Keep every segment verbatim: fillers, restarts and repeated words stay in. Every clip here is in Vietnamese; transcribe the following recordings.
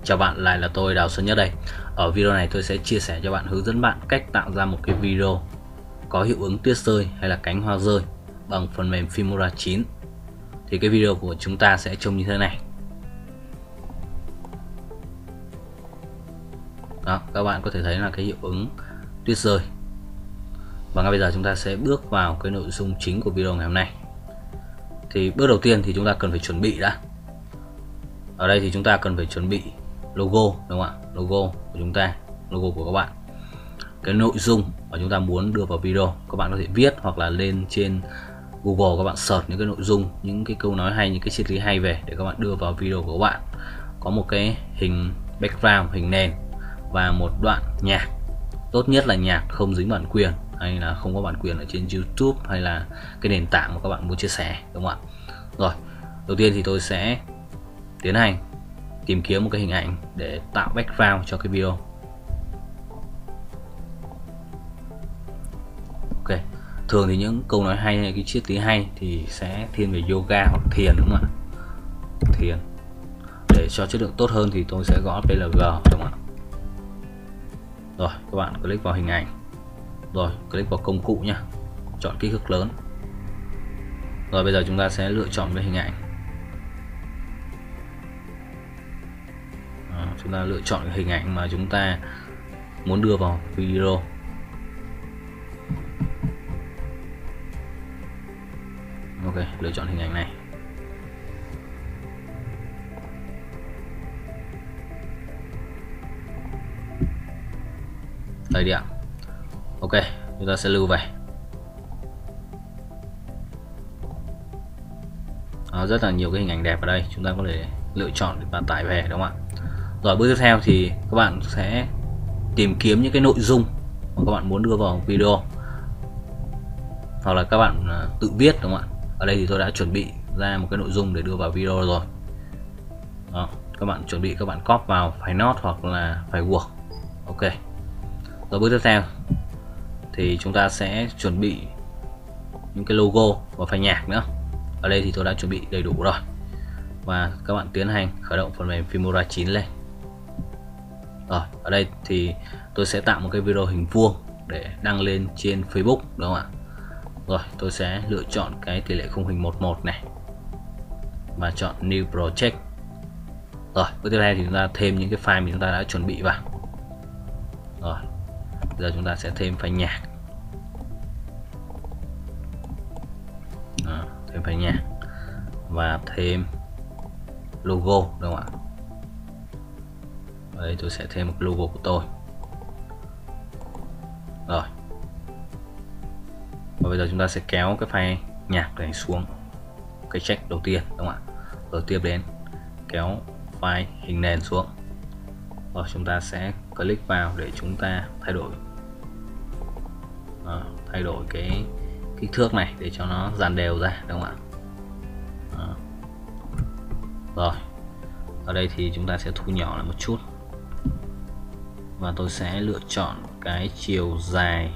Chào bạn, lại là tôi Đào Xuân Nhất đây. Ở video này tôi sẽ chia sẻ cho bạn hướng dẫn bạn cách tạo ra một cái video có hiệu ứng tuyết rơi hay là cánh hoa rơi bằng phần mềm Filmora chín. Thì cái video của chúng ta sẽ trông như thế này. Đó, các bạn có thể thấy là cái hiệu ứng tuyết rơi. Và ngay bây giờ chúng ta sẽ bước vào cái nội dung chính của video ngày hôm nay. Thì bước đầu tiên thì chúng ta cần phải chuẩn bị đã. Ở đây thì chúng ta cần phải chuẩn bị logo, đúng không ạ? Logo của chúng ta, logo của các bạn. Cái nội dung mà chúng ta muốn đưa vào video, các bạn có thể viết hoặc là lên trên Google các bạn search những cái nội dung, những cái câu nói hay, những cái triết lý hay về để các bạn đưa vào video của các bạn. Có một cái hình background, hình nền và một đoạn nhạc. Tốt nhất là nhạc không dính bản quyền hay là không có bản quyền ở trên YouTube hay là cái nền tảng mà các bạn muốn chia sẻ, đúng không ạ? Rồi, đầu tiên thì tôi sẽ tiến hành tìm kiếm một cái hình ảnh để tạo background cho cái video. Ok, thường thì những câu nói hay hay cái triết lý hay thì sẽ thiên về yoga hoặc thiền, đúng không ạ? Thiền. Để cho chất lượng tốt hơn thì tôi sẽ gõ pê lờ giê, đúng không ạ? Rồi, các bạn click vào hình ảnh. Rồi, click vào công cụ nhá. Chọn kích thước lớn. Rồi bây giờ chúng ta sẽ lựa chọn cái hình ảnh. À, chúng ta lựa chọn cái hình ảnh mà chúng ta muốn đưa vào video. Ok, lựa chọn hình ảnh này. Đây đi ạ. Ok, chúng ta sẽ lưu về. Đó, rất là nhiều cái hình ảnh đẹp ở đây, chúng ta có thể lựa chọn để bạn tải về, đúng không ạ? Rồi bước tiếp theo thì các bạn sẽ tìm kiếm những cái nội dung mà các bạn muốn đưa vào video, hoặc là các bạn tự viết, đúng không ạ? Ở đây thì tôi đã chuẩn bị ra một cái nội dung để đưa vào video rồi. Đó, các bạn chuẩn bị, các bạn copy vào file Note hoặc là file Word. Ok. Rồi bước tiếp theo thì chúng ta sẽ chuẩn bị những cái logo và file nhạc nữa. Ở đây thì tôi đã chuẩn bị đầy đủ rồi. Và các bạn tiến hành khởi động phần mềm Filmora chín lên. Rồi, ở đây thì tôi sẽ tạo một cái video hình vuông để đăng lên trên Facebook, đúng không ạ? Rồi, tôi sẽ lựa chọn cái tỷ lệ khung hình một một này và chọn New Project. Rồi, bước tiếp theo thì chúng ta thêm những cái file mà chúng ta đã chuẩn bị vào. Rồi, giờ chúng ta sẽ thêm file nhạc. Đó, thêm file nhạc và thêm logo, đúng không ạ? Đây tôi sẽ thêm một logo của tôi. Rồi. Và bây giờ chúng ta sẽ kéo cái file nhạc này xuống cái check đầu tiên, đúng không ạ? Rồi tiếp đến kéo file hình nền xuống. Rồi chúng ta sẽ click vào để chúng ta thay đổi Đó, thay đổi cái kích thước này để cho nó dàn đều ra, đúng không ạ? Đó. Rồi ở đây thì chúng ta sẽ thu nhỏ lại một chút và tôi sẽ lựa chọn cái chiều dài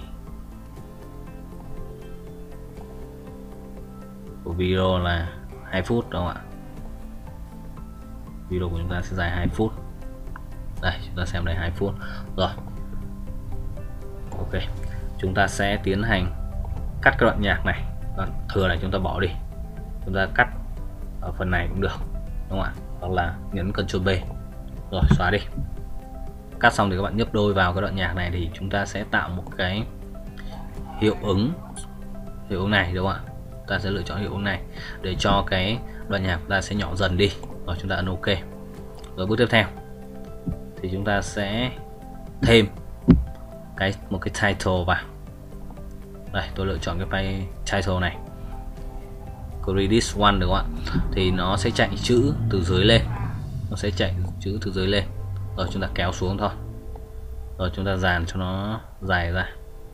của video là hai phút, đúng không ạ? Video của chúng ta sẽ dài hai phút. Đây, chúng ta xem đây, hai phút. Rồi. Ok. Chúng ta sẽ tiến hành cắt cái đoạn nhạc này. Đoạn thừa này chúng ta bỏ đi. Chúng ta cắt ở phần này cũng được, đúng không ạ? Hoặc là nhấn Ctrl B. Rồi, xóa đi. Cắt xong thì các bạn nhấp đôi vào cái đoạn nhạc này thì chúng ta sẽ tạo một cái hiệu ứng hiệu ứng này, đúng không ạ? Ta sẽ lựa chọn hiệu ứng này để cho cái đoạn nhạc ta sẽ nhỏ dần đi. Rồi chúng ta ấn OK. Rồi bước tiếp theo thì chúng ta sẽ thêm cái một cái title vào. Đây, tôi lựa chọn cái file title này, Credits one, đúng không ạ? Thì nó sẽ chạy chữ từ dưới lên, nó sẽ chạy chữ từ dưới lên. Rồi chúng ta kéo xuống thôi. Rồi chúng ta dàn cho nó dài ra.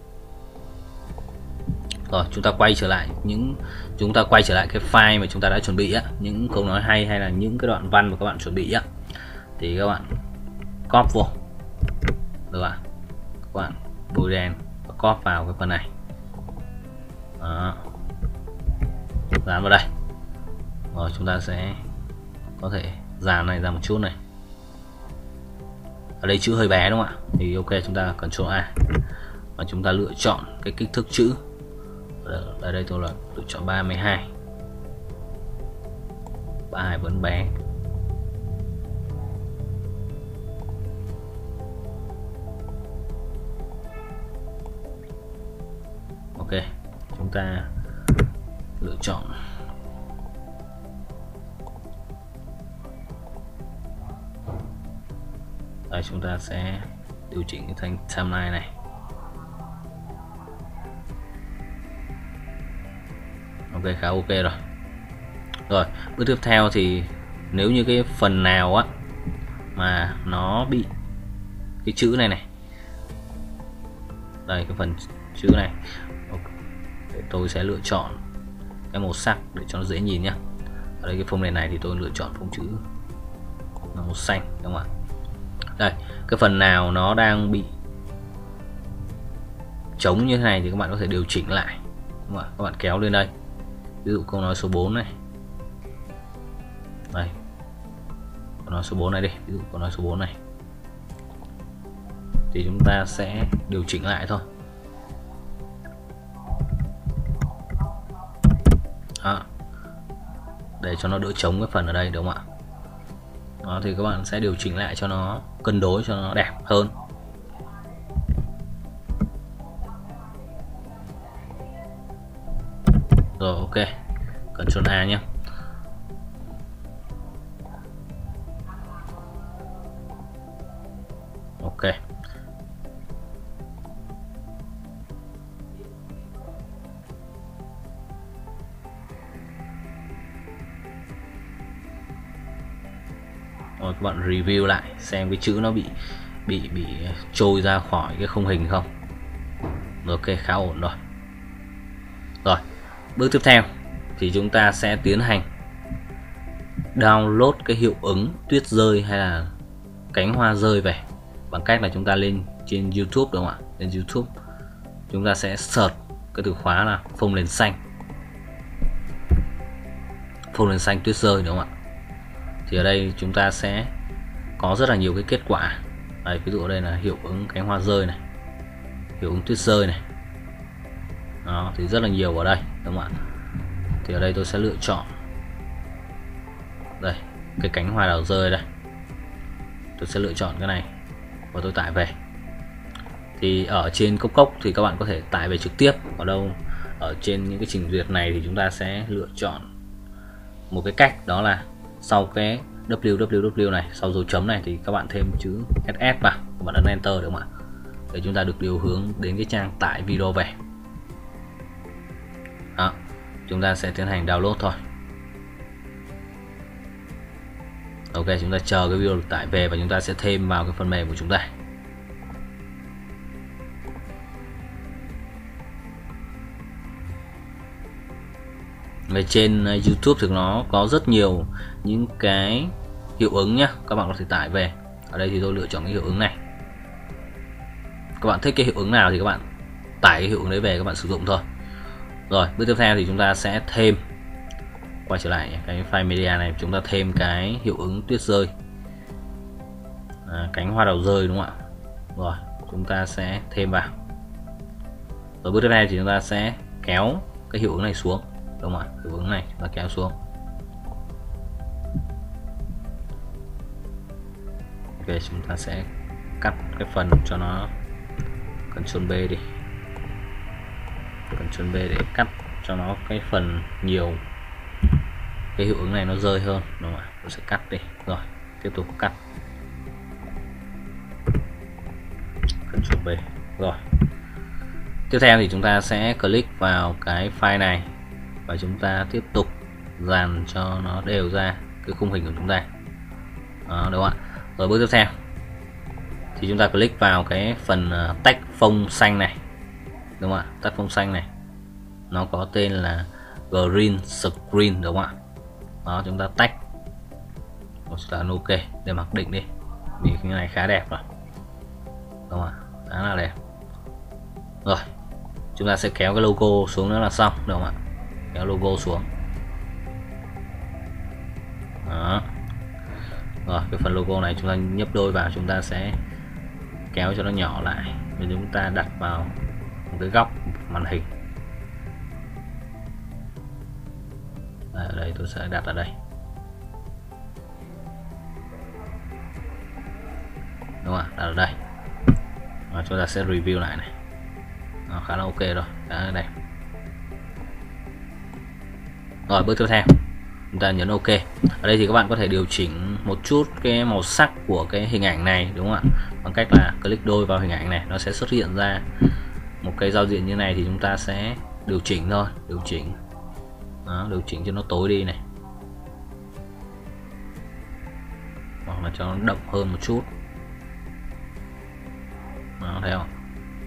Rồi chúng ta quay trở lại những chúng ta quay trở lại cái file mà chúng ta đã chuẩn bị á, những câu nói hay hay là những cái đoạn văn mà các bạn chuẩn bị á, thì các bạn copy vô, được ạ? Các bạn bôi đen và copy vào cái phần này. Đó. Dán vào đây. Rồi chúng ta sẽ có thể dàn này ra một chút này. ở đây chữ hơi bé đúng không ạ, thì ok chúng ta Ctrl A và chúng ta lựa chọn cái kích thước chữ. Ở đây tôi là lựa chọn ba mươi hai, ba mươi hai vẫn bé. Ok, chúng ta lựa chọn đây, chúng ta sẽ điều chỉnh cái thanh timeline này. Ok, khá ok rồi. Rồi, bước tiếp theo thì nếu như cái phần nào á mà nó bị cái chữ này này, đây cái phần chữ này, tôi sẽ lựa chọn cái màu sắc để cho nó dễ nhìn nhé. Ở đây cái phông nền này thì tôi lựa chọn phông chữ màu xanh đúng không ạ. Đây, cái phần nào nó đang bị trống như thế này thì các bạn có thể điều chỉnh lại đúng không ạ. Các bạn kéo lên đây, ví dụ câu nói số bốn này, đây câu nói số bốn này đi, ví dụ câu nói số bốn này thì chúng ta sẽ điều chỉnh lại thôi. Đó, để cho nó đỡ trống cái phần ở đây đúng không ạ. Đó, thì các bạn sẽ điều chỉnh lại cho nó cân đối, cho nó đẹp hơn. Rồi ok, Ctrl A nhé. Ok, rồi các bạn review lại xem cái chữ nó bị bị bị trôi ra khỏi cái khung hình không. Rồi, ok, khá ổn rồi. Rồi, bước tiếp theo thì chúng ta sẽ tiến hành download cái hiệu ứng tuyết rơi hay là cánh hoa rơi về bằng cách là chúng ta lên trên YouTube đúng không ạ. Lên YouTube chúng ta sẽ search cái từ khóa là phông nền xanh, phông nền xanh tuyết rơi đúng không ạ. Thì ở đây chúng ta sẽ có rất là nhiều cái kết quả. Đây, ví dụ ở đây là hiệu ứng cánh hoa rơi này, hiệu ứng tuyết rơi này. Đó, thì rất là nhiều ở đây đúng không ạ. Thì ở đây tôi sẽ lựa chọn đây cái cánh hoa đào rơi đây, tôi sẽ lựa chọn cái này và tôi tải về. Thì ở trên Cốc Cốc thì các bạn có thể tải về trực tiếp. Ở đâu ở trên những cái trình duyệt này thì chúng ta sẽ lựa chọn một cái cách, đó là sau cái www này, sau dấu chấm này thì các bạn thêm chữ ss vào, các bạn ấn enter được không ạ, để chúng ta được điều hướng đến cái trang tải video về. Đó, chúng ta sẽ tiến hành download thôi. Ok, chúng ta chờ cái video được tải về và chúng ta sẽ thêm vào cái phần mềm của chúng ta. Về trên YouTube thì nó có rất nhiều những cái hiệu ứng nhá, các bạn có thể tải về. Ở đây thì tôi lựa chọn cái hiệu ứng này. Các bạn thích cái hiệu ứng nào thì các bạn tải cái hiệu ứng đấy về các bạn sử dụng thôi. Rồi, bước tiếp theo thì chúng ta sẽ thêm, quay trở lại cái file media này, chúng ta thêm cái hiệu ứng tuyết rơi, à, cánh hoa đào rơi đúng không ạ. Rồi, chúng ta sẽ thêm vào. Rồi bước tiếp theo thì chúng ta sẽ kéo cái hiệu ứng này xuống đúng không ạ, hiệu ứng này chúng ta kéo xuống. Ok, chúng ta sẽ cắt cái phần cho nó, Ctrl B đi, Ctrl B để cắt cho nó cái phần nhiều cái hiệu ứng này nó rơi hơn đúng không ạ. Tôi sẽ cắt đi, rồi tiếp tục cắt, Ctrl B. Rồi tiếp theo thì chúng ta sẽ click vào cái file này và chúng ta tiếp tục dàn cho nó đều ra cái khung hình của chúng ta. Đó, đúng không ạ. Rồi bước tiếp theo thì chúng ta click vào cái phần tách phông xanh này đúng không ạ, tách phông xanh này nó có tên là green screen đúng không ạ. Đó, chúng ta tách, chúng ta ấn ok để mặc định đi, vì cái này khá đẹp rồi đúng không ạ, khá là đẹp. Rồi chúng ta sẽ kéo cái logo xuống nữa là xong đúng không ạ, kéo logo xuống. Đó. Rồi cái phần logo này chúng ta nhấp đôi vào, chúng ta sẽ kéo cho nó nhỏ lại và chúng ta đặt vào một cái góc màn hình. Ở đây tôi sẽ đặt ở đây, đúng không ạ? Đặt ở đây và chúng ta sẽ review lại này, nó khá là ok rồi, đã đây. Rồi bước tiếp theo chúng ta nhấn ok. Ở đây thì các bạn có thể điều chỉnh một chút cái màu sắc của cái hình ảnh này, đúng không ạ? Bằng cách là click đôi vào hình ảnh này, nó sẽ xuất hiện ra một cái giao diện như này, thì chúng ta sẽ điều chỉnh thôi, điều chỉnh đó, điều chỉnh cho nó tối đi này, hoặc là cho nó đậm hơn một chút. Đó, thấy không?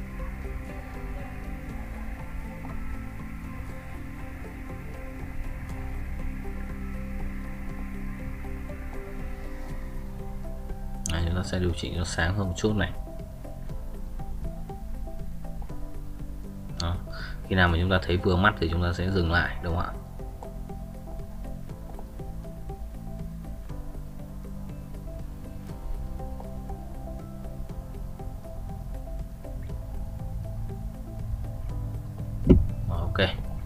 Này, chúng ta sẽ điều chỉnh cho sáng hơn một chút này. Đó. Khi nào mà chúng ta thấy vừa mắt thì chúng ta sẽ dừng lại, đúng không ạ? Ok.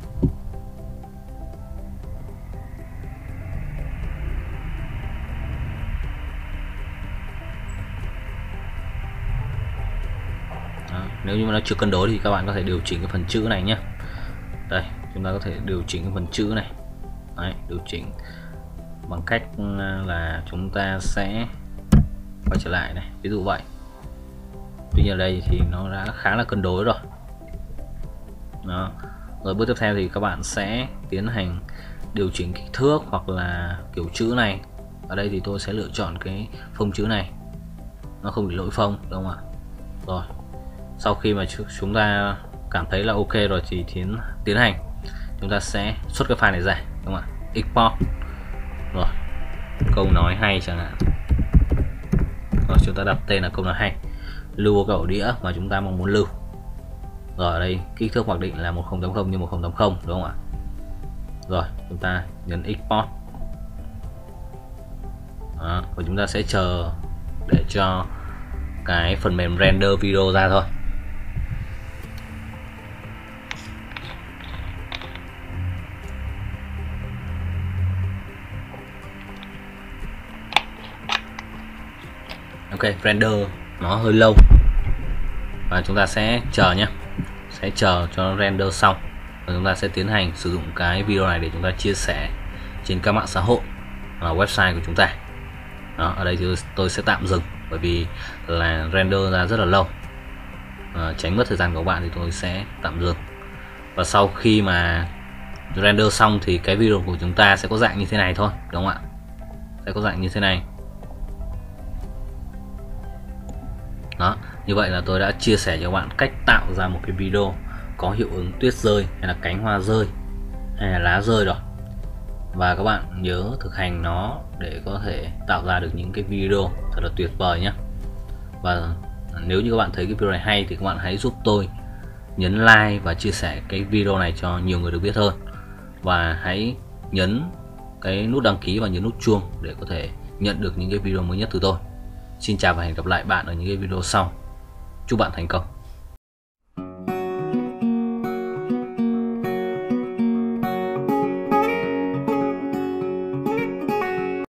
Đó. Nếu như mà nó chưa cân đối thì các bạn có thể điều chỉnh cái phần chữ này nhé. Đây, chúng ta có thể điều chỉnh cái phần chữ này. Đấy, điều chỉnh bằng cách là chúng ta sẽ quay trở lại này, ví dụ vậy. Tuy nhiên ở đây thì nó đã khá là cân đối rồi. Đó. Rồi bước tiếp theo thì các bạn sẽ tiến hành điều chỉnh kích thước hoặc là kiểu chữ này. Ở đây thì tôi sẽ lựa chọn cái phông chữ này, nó không bị lỗi phông, đúng không ạ? Rồi sau khi mà chúng ta cảm thấy là ok rồi thì tiến tiến hành chúng ta sẽ xuất cái file này ra, đúng không ạ? Export. Rồi câu nói hay chẳng hạn, rồi chúng ta đặt tên là câu nói hay, lưu vào cái ổ đĩa mà chúng ta mong muốn lưu. Rồi ở đây kích thước mặc định là một không tám không nhân một không tám không, đúng không ạ? Rồi chúng ta nhấn export. Đó, và chúng ta sẽ chờ để cho cái phần mềm render video ra thôi. Ok, render nó hơi lâu và chúng ta sẽ chờ nhé, sẽ chờ cho nó render xong và chúng ta sẽ tiến hành sử dụng cái video này để chúng ta chia sẻ trên các mạng xã hội và website của chúng ta. Đó, ở đây thì tôi sẽ tạm dừng bởi vì là render ra rất là lâu, à, tránh mất thời gian của các bạn thì tôi sẽ tạm dừng. Và sau khi mà render xong thì cái video của chúng ta sẽ có dạng như thế này thôi, đúng không ạ? Sẽ có dạng như thế này. Đó, như vậy là tôi đã chia sẻ cho các bạn cách tạo ra một cái video có hiệu ứng tuyết rơi hay là cánh hoa rơi hay là lá rơi rồi. Và các bạn nhớ thực hành nó để có thể tạo ra được những cái video thật là tuyệt vời nhé. Và nếu như các bạn thấy cái video này hay thì các bạn hãy giúp tôi nhấn like và chia sẻ cái video này cho nhiều người được biết hơn. Và hãy nhấn cái nút đăng ký và nhấn nút chuông để có thể nhận được những cái video mới nhất từ tôi. Xin chào và hẹn gặp lại bạn ở những cái video sau. Chúc bạn thành công.